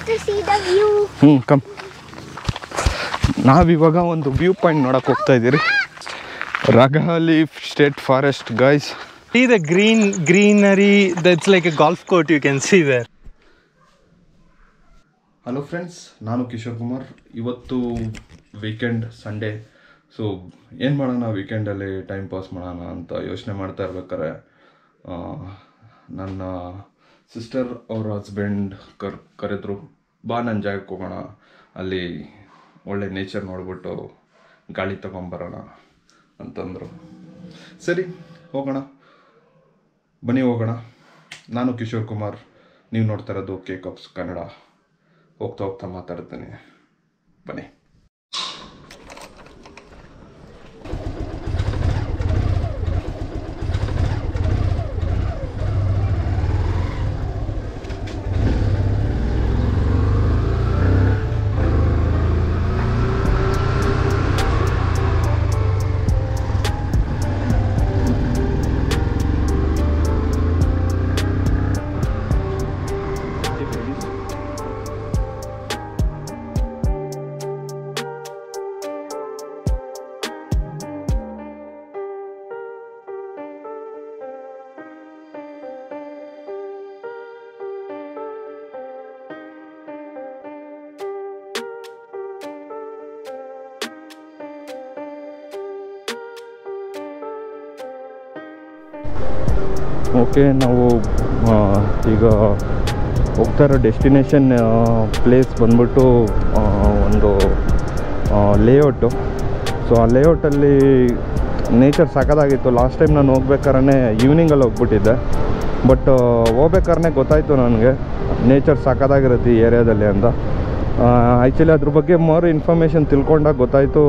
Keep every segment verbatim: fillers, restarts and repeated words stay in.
to see the view. Hmm come. ನಾವಿವಾಗ ಒಂದು view point ನೋಡಕ್ಕೆ ಹೋಗ್ತಾ ಇದ್ದೀರಿ. Ragahalli state forest guys. See the green greenery, that's like a golf court you can see there. Hello friends, ನಾನು ಕಿಶೋರ್ ಕುಮಾರ್. ಇವತ್ತು weekend, Sunday. So ಏನು ಮಾಡೋಣ ವೀಕೆಂಡಲ್ಲಿ time pass ಮಾಡೋಣ ಅಂತ ಯೋಚನೆ ಮಾಡ್ತಾ ಇರ್ಬೇಕಾರೆ ನನ್ನ ಸಿಸ್ಟರ್ ಅವ್ರ ಹಸ್ಬೆಂಡ್ ಕರ್ ಕರೆದ್ರು ಬಾ ನನ್ನ ಜಾಗಕ್ಕೆ ಹೋಗೋಣ, ಅಲ್ಲಿ ಒಳ್ಳೆ ನೇಚರ್ ನೋಡ್ಬಿಟ್ಟು ಗಾಳಿ ತಗೊಂಬರೋಣ ಅಂತಂದರು. ಸರಿ ಹೋಗೋಣ, ಬನ್ನಿ ಹೋಗೋಣ. ನಾನು ಕಿಶೋರ್ ಕುಮಾರ್, ನೀವು ನೋಡ್ತಾ ಇರೋದು ಕೆ ಕಪ್ಸ್ ಕನ್ನಡ. ಹೋಗ್ತಾ ಹೋಗ್ತಾ ಮಾತಾಡ್ತೇನೆ, ಬನ್ನಿ. ಓಕೆ, ನಾವು ಈಗ ಹೋಗ್ತಾ ಇರೋ ಡೆಸ್ಟಿನೇಷನ್ ಪ್ಲೇಸ್ ಬಂದ್ಬಿಟ್ಟು ಒಂದು ಲೇಔಟು. ಸೊ ಆ ಲೇಔಟಲ್ಲಿ ನೇಚರ್ ಸಖತ್ತಾಗಿತ್ತು. ಲಾಸ್ಟ್ ಟೈಮ್ ನಾನು ಹೋಗ್ಬೇಕಾದ್ರೆ ಈವ್ನಿಂಗಲ್ಲಿ ಹೋಗ್ಬಿಟ್ಟಿದ್ದೆ, ಬಟ್ ಹೋಗ್ಬೇಕಾದ್ರೆ ಗೊತ್ತಾಯಿತು ನನಗೆ ನೇಚರ್ ಸಖತ್ತಾಗಿರುತ್ತೆ ಈ ಏರಿಯಾದಲ್ಲಿ ಅಂತ. ಆ್ಯಕ್ಚುಲಿ ಅದ್ರ ಬಗ್ಗೆ ಮೋರ್ ಇನ್ಫಾರ್ಮೇಷನ್ ತಿಳ್ಕೊಂಡಾಗ ಗೊತ್ತಾಯಿತು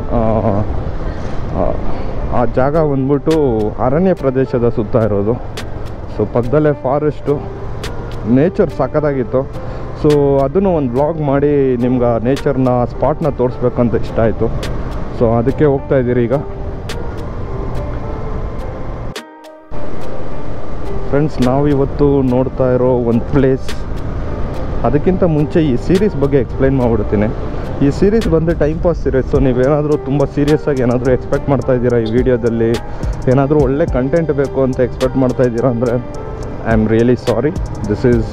ಆ ಜಾಗ ಬಂದ್ಬಿಟ್ಟು ಅರಣ್ಯ ಪ್ರದೇಶದ ಸುತ್ತ ಇರೋದು. ಸೊ ಪಕ್ಕದಲ್ಲೇ ಫಾರೆಸ್ಟು, ನೇಚರ್ ಸಖತ್ತಾಗಿತ್ತು. ಸೊ ಅದನ್ನು ಒಂದು ವ್ಲಾಗ್ ಮಾಡಿ ನಿಮ್ಗೆ ಆ ನೇಚರ್ನ ಸ್ಪಾಟ್ನ ತೋರಿಸ್ಬೇಕಂತ ಇಷ್ಟ ಆಯಿತು. ಸೊ ಅದಕ್ಕೆ ಹೋಗ್ತಾ ಇದ್ದೀರಿ ಈಗ. ಫ್ರೆಂಡ್ಸ್, ನಾವಿವತ್ತು ನೋಡ್ತಾ ಇರೋ ಒಂದು ಪ್ಲೇಸ್, ಅದಕ್ಕಿಂತ ಮುಂಚೆ ಈ ಸೀರೀಸ್ ಬಗ್ಗೆ ಎಕ್ಸ್ಪ್ಲೈನ್ ಮಾಡಿಬಿಡ್ತೀನಿ. ಈ ಸೀರೀಸ್ ಬಂದು ಟೈಮ್ ಪಾಸ್ ಸೀರೀಸ್. ಸೊ ನೀವೇನಾದರೂ ತುಂಬ ಸೀರಿಯಸ್ಸಾಗಿ ಏನಾದರೂ ಎಕ್ಸ್ಪೆಕ್ಟ್ ಮಾಡ್ತಾ ಇದ್ದೀರಾ, ಈ ವಿಡಿಯೋದಲ್ಲಿ ಏನಾದರೂ ಒಳ್ಳೆ ಕಂಟೆಂಟ್ ಬೇಕು ಅಂತ ಎಕ್ಸ್ಪೆಕ್ಟ್ ಮಾಡ್ತಾ ಇದ್ದೀರಾ ಅಂದರೆ I am really sorry. This is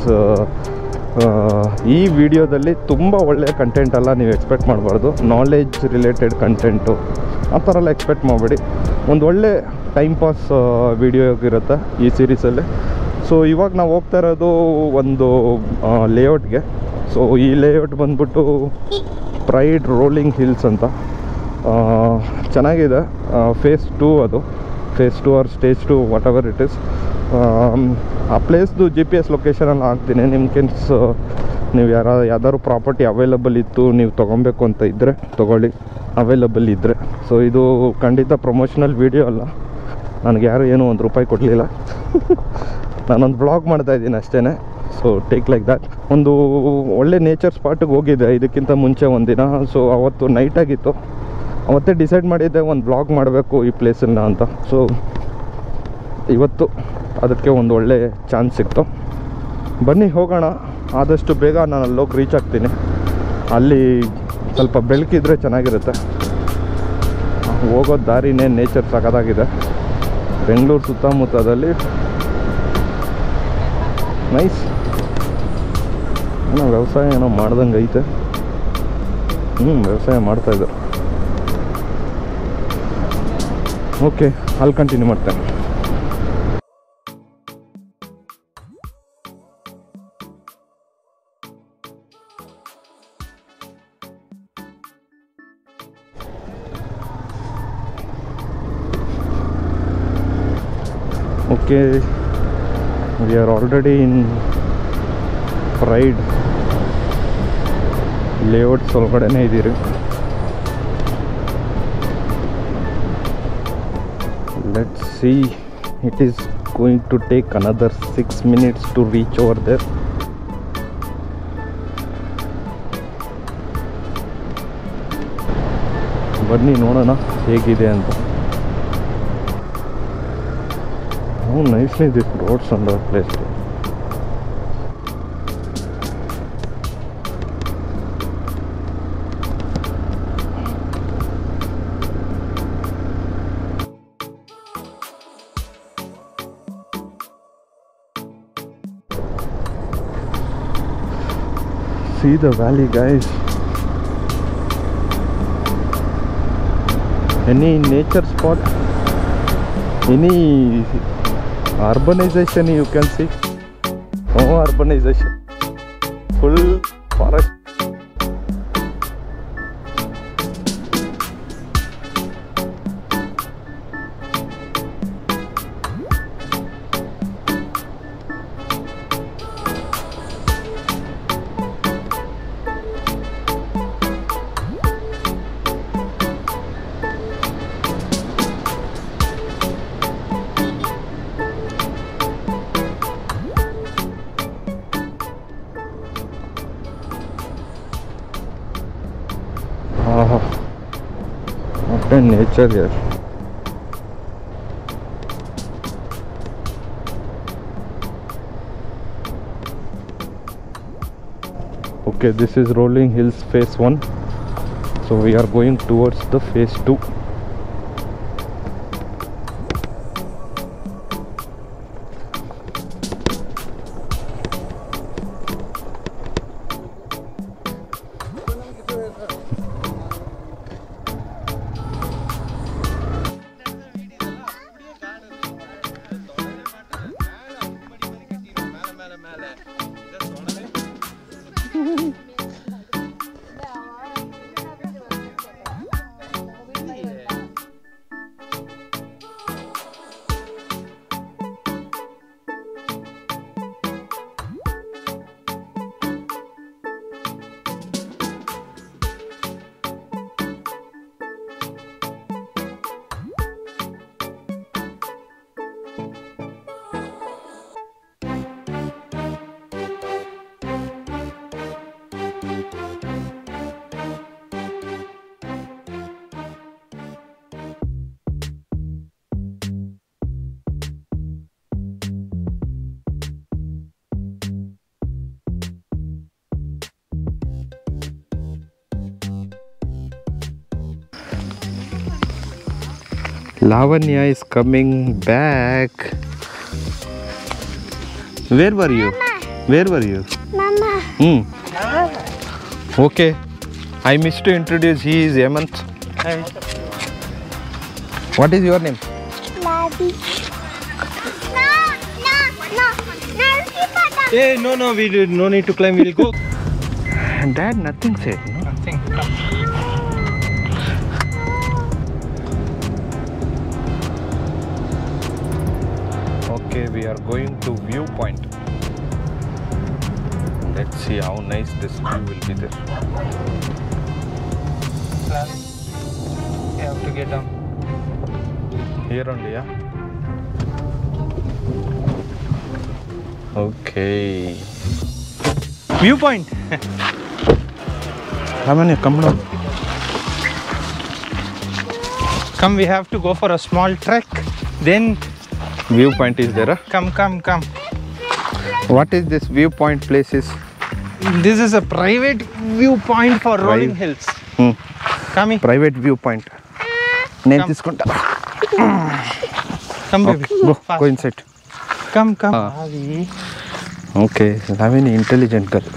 ಈ ವಿಡಿಯೋದಲ್ಲಿ ತುಂಬ ಒಳ್ಳೆಯ ಕಂಟೆಂಟ್ ಅಲ್ಲ, ನೀವು ಎಕ್ಸ್ಪೆಕ್ಟ್ ಮಾಡಬಾರ್ದು. ನಾಲೆಜ್ ರಿಲೇಟೆಡ್ ಕಂಟೆಂಟು ಆ ಥರ ಎಲ್ಲ ಎಕ್ಸ್ಪೆಕ್ಟ್ ಮಾಡಬೇಡಿ. ಒಂದು ಒಳ್ಳೆ ಟೈಮ್ ಪಾಸ್ ವಿಡಿಯೋ ಇರುತ್ತೆ ಈ ಸೀರೀಸಲ್ಲಿ. ಸೊ ಇವಾಗ ನಾವು ಹೋಗ್ತಾ ಇರೋದು ಒಂದು ಲೇಔಟ್ಗೆ. ಸೊ ಈ ಲೇಔಟ್ ಬಂದ್ಬಿಟ್ಟು ಪ್ರೈಡ್ ರೋಲಿಂಗ್ ಹಿಲ್ಸ್ ಅಂತ. ಚೆನ್ನಾಗಿದೆ. ಫೇಸ್ ಟೂ ಅದು, phase two or stage two, whatever it is. ಆ ಪ್ಲೇಸ್ದು ಜಿ ಪಿ ಎಸ್ ಲೊಕೇಶನಲ್ಲಿ ಹಾಕ್ತೀನಿ. ನಿಮ್ಗೆನ್ಸ್ ನೀವು ಯಾರ ಯಾವ್ದಾದ್ರು ಪ್ರಾಪರ್ಟಿ ಅವೈಲಬಲ್ ಇತ್ತು, ನೀವು ತೊಗೊಬೇಕು ಅಂತ ಇದ್ದರೆ ತೊಗೊಳ್ಳಿ, ಅವೈಲಬಲ್ ಇದ್ದರೆ. ಸೊ ಇದು ಖಂಡಿತ ಪ್ರಮೋಷನಲ್ ವೀಡಿಯೋ ಅಲ್ಲ, ನನಗೆ ಯಾರು ಏನೂ ಒಂದು ರೂಪಾಯಿ ಕೊಡಲಿಲ್ಲ. ನಾನೊಂದು ಬ್ಲಾಗ್ ಮಾಡ್ತಾಯಿದ್ದೀನಿ ಅಷ್ಟೇ. So take like that. ಒಂದು ಒಳ್ಳೆ ನೇಚರ್ ಸ್ಪಾಟಿಗೆ ಹೋಗಿದ್ದೆ ಇದಕ್ಕಿಂತ ಮುಂಚೆ ಒಂದಿನ. ಸೊ ಅವತ್ತು ನೈಟಾಗಿತ್ತು, ಅವತ್ತೇ ಡಿಸೈಡ್ ಮಾಡಿದ್ದೆ ಒಂದು ಬ್ಲಾಗ್ ಮಾಡಬೇಕು ಈ ಪ್ಲೇಸನ್ನು ಅಂತ. ಸೊ ಇವತ್ತು ಅದಕ್ಕೆ ಒಂದು ಒಳ್ಳೆ ಚಾನ್ಸ್ ಸಿಕ್ತು. ಬನ್ನಿ ಹೋಗೋಣ. ಆದಷ್ಟು ಬೇಗ ನಾನು ಅಲ್ಲೋಗಿ ರೀಚ್ ಆಗ್ತೀನಿ. ಅಲ್ಲಿ ಸ್ವಲ್ಪ ಬೆಳಕಿದ್ರೆ ಚೆನ್ನಾಗಿರುತ್ತೆ. ಹೋಗೋ ದಾರಿನೇ ನೇಚರ್ ಸಖತ್ತಾಗಿದೆ. ಬೆಂಗಳೂರು ಸುತ್ತಮುತ್ತದಲ್ಲಿ ನೈಸ್. ಏನೋ ವ್ಯವಸಾಯ ಏನೋ ಮಾಡ್ದಂಗೆ ಐತೆ. ಹ್ಞೂ ವ್ಯವಸಾಯ ಮಾಡ್ತಾಯಿದ್ದೆ. ಓಕೆ, ಅಲ್ಲಿ ಕಂಟಿನ್ಯೂ ಮಾಡ್ತೇನೆ. Okay, we are already in pride layouts ಒಳಗಡೆನೇ ಇದ್ದೀರಿ. Let's see, it is going to take another six minutes to reach over there. ಬನ್ನಿ ನೋಡೋಣ ಹೇಗಿದೆ ಅಂತ. How nicely this roads on the place. See the valley, guys. Any nature spot, any urbanization you can see. No urbanization, full forest. Oh, what a nature here. Okay, this is Rolling Hills phase one. So we are going towards the phase two. Lavanya is coming back. Where were you? Mama. Where were you? Mama. Hmm. Okay. I missed to introduce. He is Hemant. Hi. What is your name? Lavi. No, no, no. No, Hey, no, no, we did no need to climb. We'll go. Dad, nothing said. No? Nothing. Okay, we are going to viewpoint. Let's see how nice this view will be there. You have to get down. Here only, yeah? Okay. Viewpoint. Lavanya, come down. Come, we have to go for a small trek. Then Viewpoint is there, huh? come, come, come. What is this viewpoint places? This is a private viewpoint for Rolling Hills. Hmm. Come here. Private viewpoint. Name Come. తీసుకుంటా. Come, baby. Okay, go, Fast. go inside. Come, come. Ah. Avi. Okay, Lavanya intelligent girl.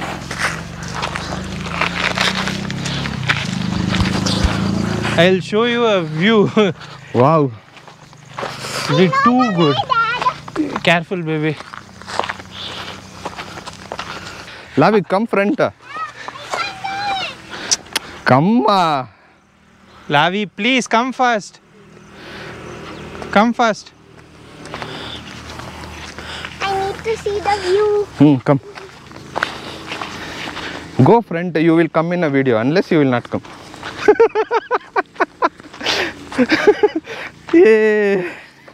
I'll show you a view. Wow. It's too good. Careful, baby. Lavi, come front. Come. Uh. Lavi, please come fast. Come fast. I need to see the view. Hmm, come. Go front, you will come in a video unless you will not come. Yeah.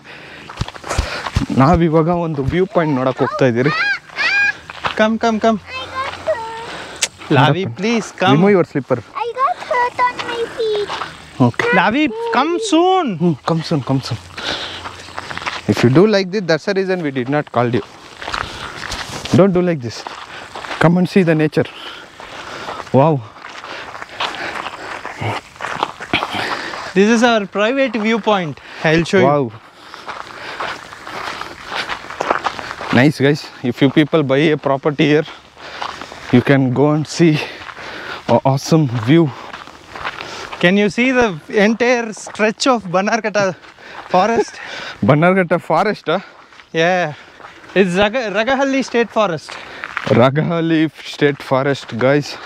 ನಾವಿವಾಗ ಒಂದು view point ನೋಡಕ್ ಹೋಗ್ತಾ ಇದೀರಿ. Come, come, come. Lavi, please come. Remove your slipper. I got hurt on my feet. Okay. Lavi, come soon. Hmm, come soon, come soon. If you do like this, that's the reason we did not call you. Don't do like this. Come and see the nature. Wow. This is our private viewpoint. I'll show you. Wow. Nice, guys. If you people buy a property here, You can go and see an awesome view. Can you see the entire stretch of Bannerghatta forest? Bannerghatta forest, huh? Yeah, it's Raga, Ragahalli State Forest. Ragahalli State Forest, guys.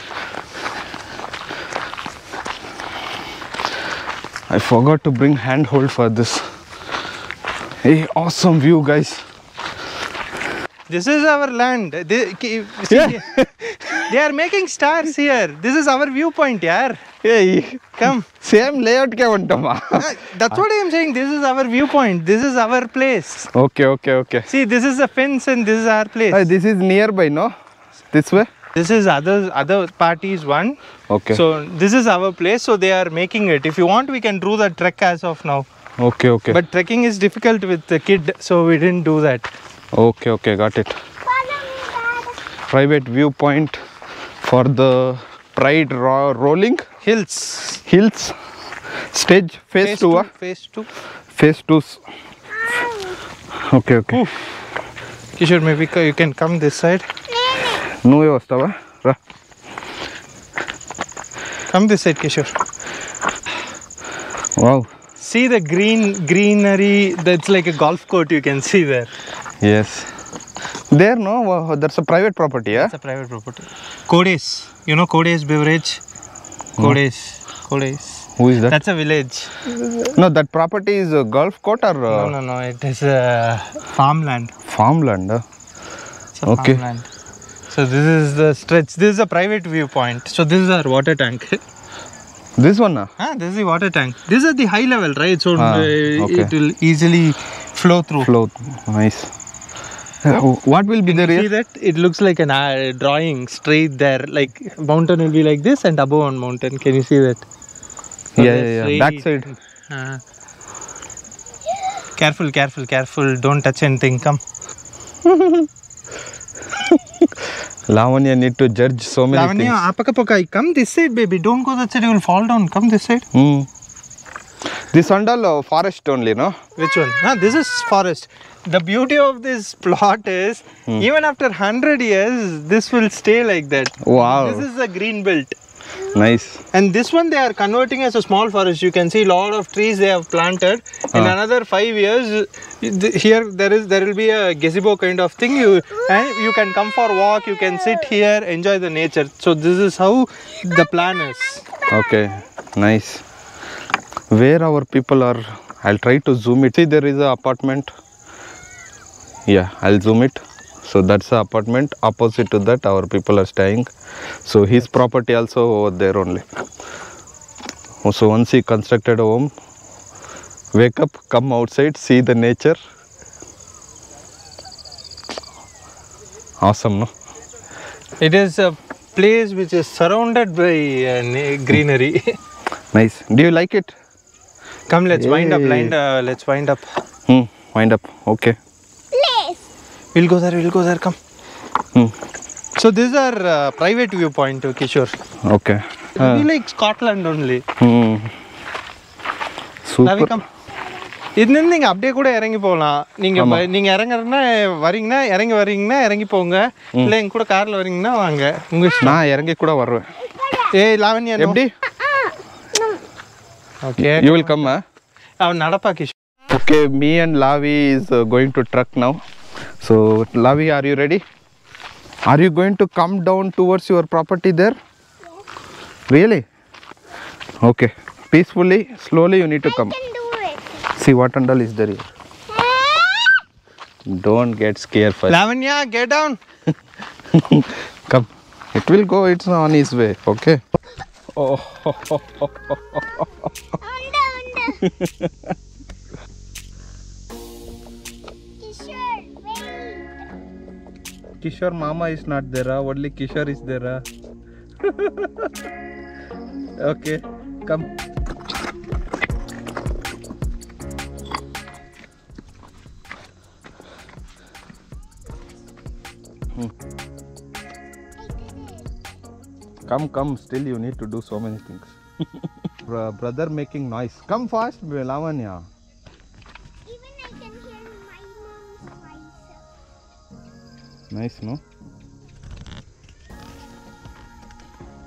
I forgot to bring handhold for this. Hey, awesome view, guys. This is our land. They, see, Yeah. they are making stars here. This is our viewpoint, yaar. Hey, Come. same layout ke untama. That's what I am saying. This is our viewpoint. This is our place. Okay, okay, okay. See, this is a fence and this is our place. Hey, this is nearby, no? This way? This is other other parties one. Okay. So this is our place. So they are making it. If you want, we can do the trek as of now. Okay, okay. But trekking is difficult with the kid, so we didn't do that. Okay, okay, got it. Follow me, Dad. Private viewpoint for the Pride ro rolling Hills. hills stage phase, Phase two. two. ah? Phase two. Phase two. Okay, okay. Oof. Kishore, maybe you can come this side. నువ్వే వస్తావా రా Come this side, Kishore. Wow See the green greenery. That's like a golf court. You can see there. yes there no wow, that's a private property yeah It's a private property. Codes. You know Codes beverage. Codes. Codes. who is that That's a village. no that property is a golf court or uh, No, no, no. It is a farmland. farmland uh? It's a Okay. farmland. So this is the stretch. This is a private viewpoint. So this is our water tank. this one ah? Ah, this is the water tank. This is at the high level, right? So Ah, uh, okay. it will easily flow through. float nice Uh, what will be there See here that? It looks like an uh, drawing straight there. Like mountain will be like this and above one mountain. Can you see that? So yeah that's yeah, yeah. straight. back side Ah. Careful, careful, careful. Don't touch anything. Come. Lavanya need to judge so many Lavanya, things apaka pokai. Come this side, baby. Don't go that side. You will fall down. Come this side. hmm. this andal uh, forest only no Which one? Ah, this is forest. The beauty of this plot is even after one hundred years, this will stay like that. wow This is a green belt. nice And this one they are converting as a small forest. You can see a lot of trees they have planted. In Ah. another five years, th- here there is there will be a gazebo kind of thing. You and you can come for a walk. You can sit here, enjoy the nature. So this is how the plan is. okay nice where our people are I'll try to zoom it see there is a apartment yeah I'll zoom it so that's the apartment opposite to that our people are staying so his property also over there only so once he constructed a home wake up come outside see the nature awesome no It is a place which is surrounded by uh, na- greenery. nice do you like it Come, let's wind up. Hey. Wind, uh, let's wind up. hmm wind up okay Place. We'll go there. We'll go there. Come. hmm So this is our uh, private viewpoint, uh, Kishore. okay It'll be like Scotland only. hmm Lavi, super come. இதுலேருந்து நீங்கள் அப்படியே கூட இறங்கி போகலாம் நீங்கள் ஆமா. நீங்கள் இறங்குறதுனா வரீங்கன்னா இறங்கி வரீங்கன்னா இறங்கி போங்க இல்லை எங்க கூட காரில் வரீங்கன்னா வாங்க உங்கள் இஷ்டம் நான் இறங்கி கூட வருவேன் ஏய் லாவண்யா எப்படி okay you will come huh? அவன் நடப்பா Kishore okay me and Lavi is uh, going to truck now so Lavi are you ready are you going to come down towards your property there really okay peacefully slowly you need to come Can do it. see what andal is there here don't get scared first Lavanya get down come it will go it's on his way okay oh Under, under. Kishore, wait. Kishore mama is not there huh? only Kishore is there huh? okay come hmm. come come still you need to do so many things Bro- brother making noise come fast Lavanya Even I can hear my mom's voice. nice no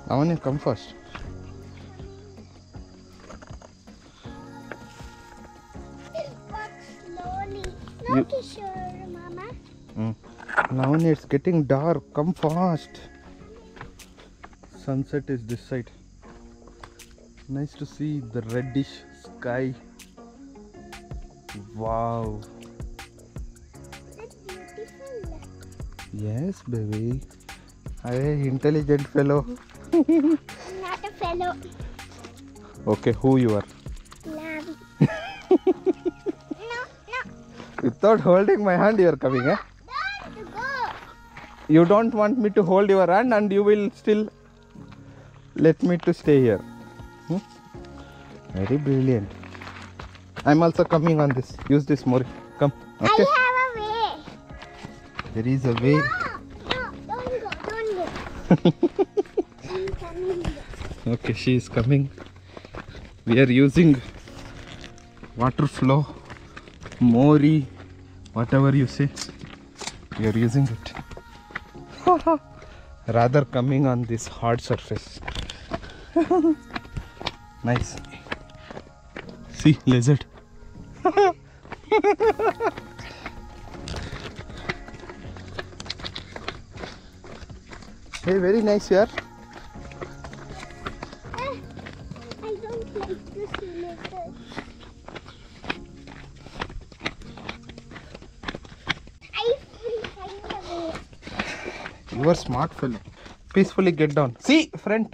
Lavanya, come first. Walk slowly. No, You- Kishore, Mama. Mm. Lavanya, it's getting dark. Come fast. Sunset is this side. Nice to see the reddish sky. Wow. That's beautiful. Yes, baby. Hey, intelligent fellow. Not a fellow. Okay, who you are? Lavi. No, no. Without holding my hand, you are coming, eh? Don't go. You don't want me to hold your hand and you will still let me to stay here. Hmm? Very brilliant. I'm also coming on this. Use this more. Come. Okay. I have a way. There is a way. No, no, don't go, don't go. I'm coming. Okay, she is coming. We are using water flow, mori, whatever you say. We are using it. Rather coming on this hard surface. Nice. See, lizard. Hey, very nice here. I don't like this lizard. I will find a way. You are smart fellow. Peacefully get down. See, front.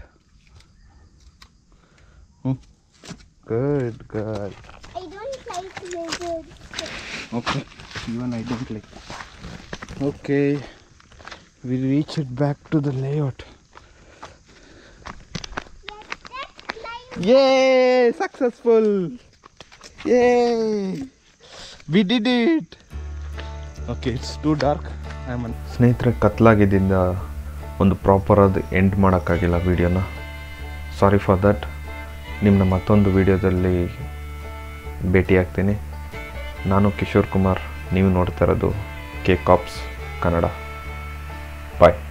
Hmm. Good, good. I don't like lizards. Okay. Even I don't like. Okay. We reach it back to the layout. Yes, that's like Yay! Successful! Yay! We did it! Okay, it's too dark. I'm on. ಸ್ನೇಹಿತರೆ, ಕತ್ಲಾಗಿದ್ದರಿಂದ ಒಂದು ಪ್ರಾಪರಾದ end ಮಾಡೋಕ್ಕಾಗಿಲ್ಲ ವೀಡಿಯೋನ. Sorry for that. ನಿಮ್ಮನ್ನ ಮತ್ತೊಂದು ವೀಡಿಯೋದಲ್ಲಿ ಭೇಟಿಯಾಗ್ತೀನಿ. ನಾನು ಕಿಶೋರ್ ಕುಮಾರ್. ನೀವು ನೋಡ್ತಾ ಇರೋದು ಕೆ ಕಾಪ್ಸ್ ಕನ್ನಡ. ಬಾಯ್.